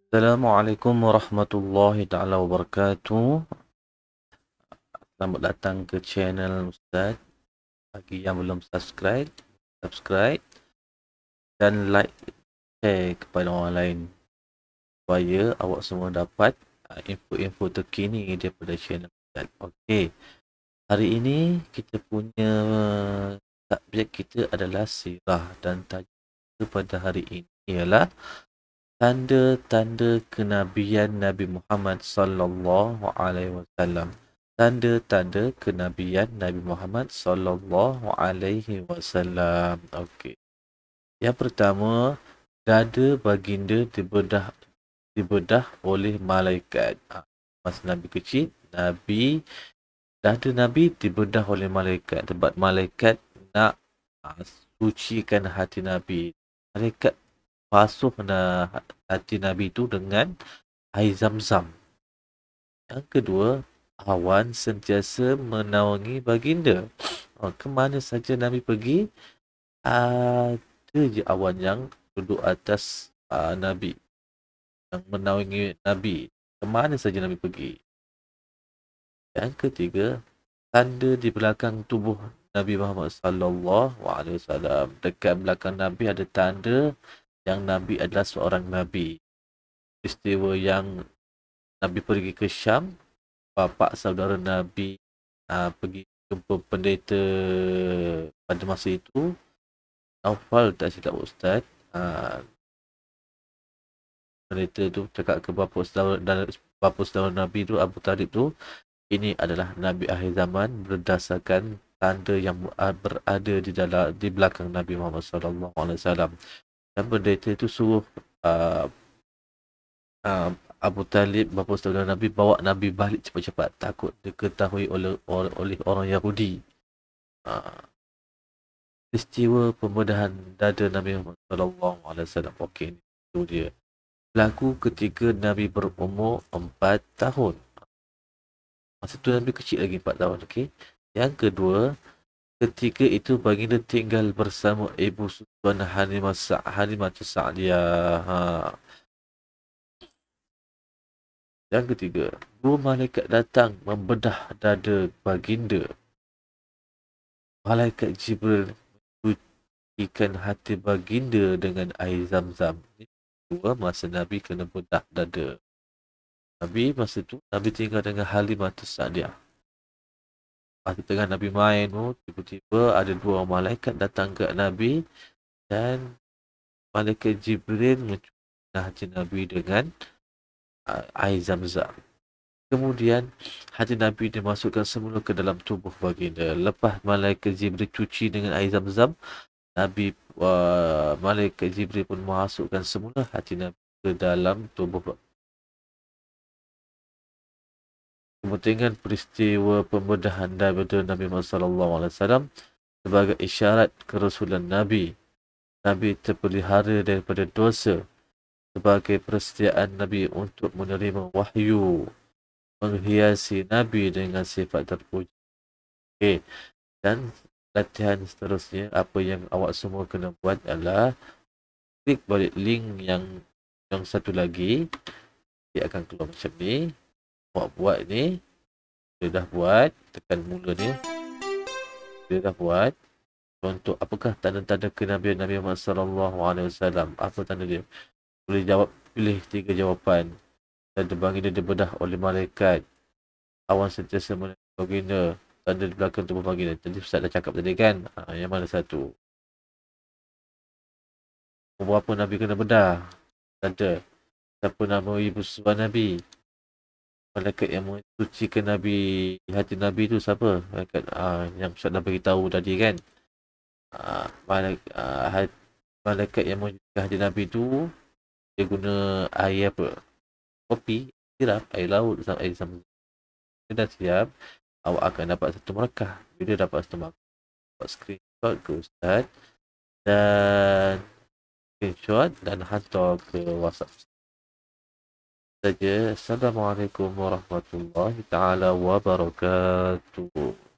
Assalamualaikum warahmatullahi taala wabarakatuh. Selamat datang ke channel Ustaz. Bagi yang belum subscribe dan like, share kepada orang lain supaya awak semua dapat info-info terkini daripada channel Ustaz. Okey. Hari ini kita punya subjek kita adalah sirah dan tajuk pada hari ini ialah tanda-tanda kenabian Nabi Muhammad sallallahu alaihi wasallam. Tanda-tanda kenabian Nabi Muhammad sallallahu alaihi wasallam. Okey. Yang pertama, dada baginda dibedah oleh malaikat. Masa Nabi kecil, dada Nabi dibedah oleh malaikat sebab malaikat nak sucikan hati Nabi. Malaikat basuh hati Nabi itu dengan air zam-zam. Yang kedua, awan sentiasa menaungi baginda. Ke mana saja Nabi pergi, ada je awan yang duduk atas Nabi, yang menaungi Nabi. Ke mana saja Nabi pergi. Yang ketiga, tanda di belakang tubuh Nabi Muhammad sallallahu alaihi wasallam. Dekat belakang Nabi ada tanda yang Nabi adalah seorang Nabi. Peristiwa yang Nabi pergi ke Syam, bapa saudara Nabi pergi jumpa pendeta pada masa itu. Naufal tak silap Ustaz. Pendeta tu cakap ke bapa saudara Nabi tu, Abu Talib tu, ini adalah Nabi akhir zaman berdasarkan tanda yang berada di belakang Nabi Muhammad sallallahu alaihi wasallam. Dan pendeta itu suruh Abu Talib, bapa saudara Nabi, bawa Nabi balik cepat-cepat, takut diketahui oleh orang Yahudi. Peristiwa pembedahan dada Nabi Muhammad sallallahu alaihi wasallam. Okey, itu dia. Berlaku ketika Nabi berumur 4 tahun. Masa tu Nabi kecil lagi, 4 tahun. Okey. Yang kedua, ketika itu baginda tinggal bersama ibu susuan Halimah Sa'diyah. Yang ketiga, dua malaikat datang membedah dada baginda. Malaikat Jibril mencucikan hati baginda dengan air zam-zam. Dua, masa Nabi kena bedah dada. Nabi masa tu, Nabi tinggal dengan Halimah Sa'diyah. Masa tengah Nabi main tu, tiba-tiba ada dua malaikat datang ke Nabi dan malaikat Jibril mencucikan hati Nabi dengan air zam-zam. Kemudian hati Nabi dimasukkan semula ke dalam tubuh baginda. Lepas malaikat Jibril cuci dengan air zam-zam, malaikat Jibril pun masukkan semula hati Nabi ke dalam tubuh. Kepentingan peristiwa pembedahan dada Nabi Muhammad sallallahu alaihi wasallam sebagai isyarat kerasulan Nabi. Nabi terpelihara daripada dosa sebagai persediaan Nabi untuk menerima wahyu, menghiasi Nabi dengan sifat terpuji. Okey. Dan latihan seterusnya, apa yang awak semua kena buat adalah klik balik link yang satu lagi. Dia akan keluar macam ni. Awak buat ni. Dia dah buat. Tekan mula ni. Dia dah buat. Contoh, apakah tanda-tanda kenabian Nabi Muhammad sallallahu alaihi wasallam? Apa tanda dia? Boleh jawab, pilih 3 jawapan. Tanda baginda dibedah oleh malaikat. Awan sentiasa menaungi baginda. Tanda di belakang tubuh baginda. Tadi Ustaz dah cakap tadi kan? Yang mana satu? Berapa Nabi kena bedah? Tanda. Siapa nama ibu susuan Nabi? Malaikat yang mensucikan Nabi, hati Nabi tu siapa? Malaikat yang Ustaz dah beritahu tadi kan? Malaikat yang mensucikan hati Nabi tu, dia guna air apa? Kopi, sirah, air laut, air sama. Dia dah siap, awak akan dapat satu markah. Bila dapat satu markah, buat screenshot ke Ustaz dan hantar ke WhatsApp saja. Assalamualaikum warahmatullahi taala wabarakatuh.